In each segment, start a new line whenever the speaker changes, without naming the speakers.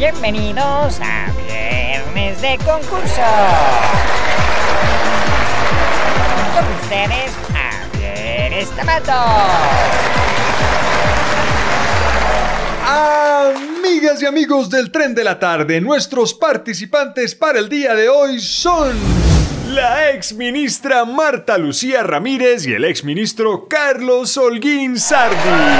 Bienvenidos a Viernes de Concurso. Con ustedes, Javier Estamato.
Amigas y amigos del Tren de la Tarde, nuestros participantes para el día de hoy son la exministra Marta Lucía Ramírez y el exministro Carlos Holguín Sardi.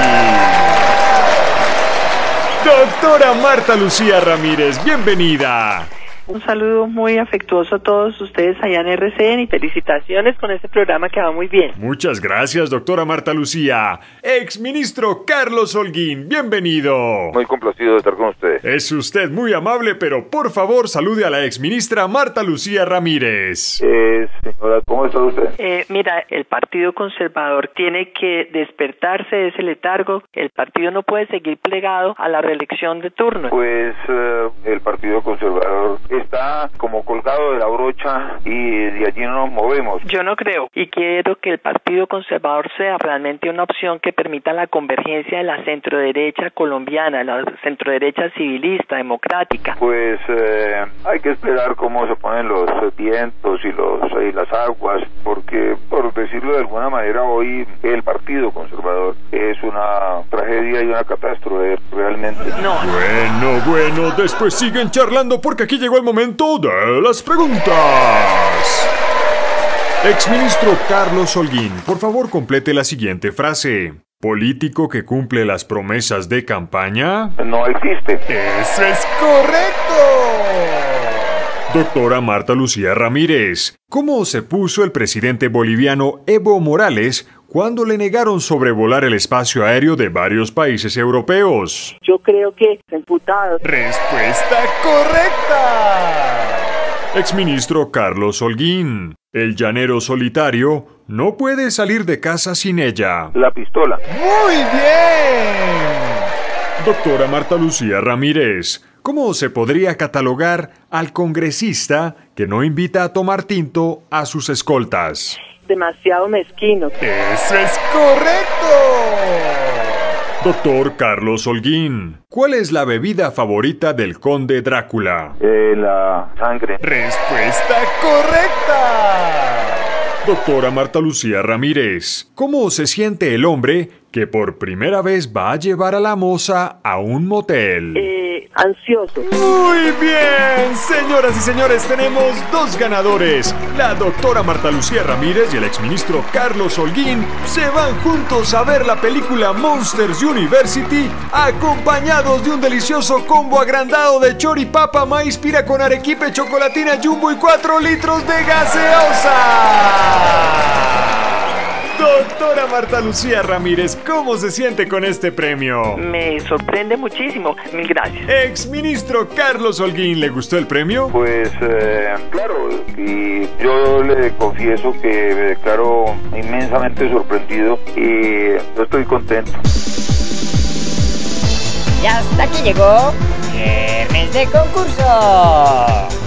Doctora Marta Lucía Ramírez, bienvenida.
Un saludo muy afectuoso a todos ustedes allá en RCN y felicitaciones con este programa que va muy bien.
Muchas gracias, doctora Marta Lucía. Exministro Carlos Holguín, bienvenido.
Muy complacido de estar con ustedes.
Es usted muy amable, pero por favor salude a la exministra Marta Lucía Ramírez.
Señora, ¿cómo está usted?
Mira, el Partido Conservador tiene que despertarse de ese letargo. El partido no puede seguir plegado a la reelección de turno.
Pues el Partido Conservador está como colgado de la brocha y de allí no nos movemos.
Yo no creo, y quiero que el Partido Conservador sea realmente una opción que permita la convergencia de la centroderecha colombiana, la centroderecha civilista, democrática.
Pues hay que esperar cómo se ponen los vientos y las aguas, porque por decirlo de alguna manera hoy el Partido Conservador es una tragedia y una catástrofe realmente.
No.
Bueno, después siguen charlando porque aquí llegó el momento de las preguntas. Exministro Carlos Holguín, por favor complete la siguiente frase. ¿Político que cumple las promesas de campaña?
No existe.
¡Eso es correcto! Doctora Marta Lucía Ramírez, ¿cómo se puso el presidente boliviano Evo Morales cuando le negaron sobrevolar el espacio aéreo de varios países europeos?
Yo creo que imputado.
¡Respuesta correcta! Exministro Carlos Holguín, el llanero solitario no puede salir de casa sin ella.
La pistola.
¡Muy bien! Doctora Marta Lucía Ramírez, ¿cómo se podría catalogar al congresista que no invita a tomar tinto a sus escoltas?
Demasiado mezquino.
¡Eso es correcto! Doctor Carlos Holguín, ¿cuál es la bebida favorita del conde Drácula?
La sangre.
¡Respuesta correcta! Doctora Marta Lucía Ramírez, ¿cómo se siente el hombre que por primera vez va a llevar a la moza a un motel?
Ansioso.
Muy bien, señoras y señores, tenemos dos ganadores. La doctora Marta Lucía Ramírez y el exministro Carlos Holguín se van juntos a ver la película Monsters University, acompañados de un delicioso combo agrandado de choripapa, maíz pira con arequipe, chocolatina jumbo y 4 litros de gaseosa. Doctora Marta Lucía Ramírez, ¿cómo se siente con este premio?
Me sorprende muchísimo. Mil gracias.
Exministro Carlos Holguín, ¿le gustó el premio?
Pues claro, y yo le confieso que me declaro inmensamente sorprendido y yo estoy contento.
Y hasta aquí llegó Viernes de Concurso.